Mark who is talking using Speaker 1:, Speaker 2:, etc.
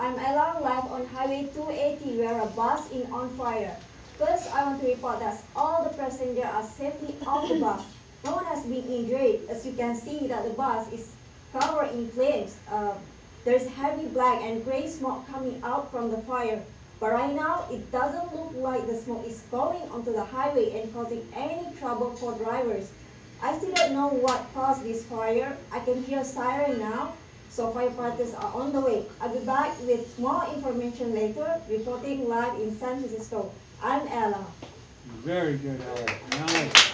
Speaker 1: I'm Ella, live on Highway 280 where a bus is on fire. First, I want to report that all the passengers are safely off the bus. No one has been injured. As you can see that the bus is covered in flames. There is heavy black and gray smoke coming out from the fire. But right now, it doesn't look like the smoke is going onto the highway and causing any trouble for drivers. I still don't know what caused this fire. I can hear siren now, so firefighters are on the way. I'll be back with more information later, reporting live in San Francisco. I'm Ella.
Speaker 2: Very good, Ella. Now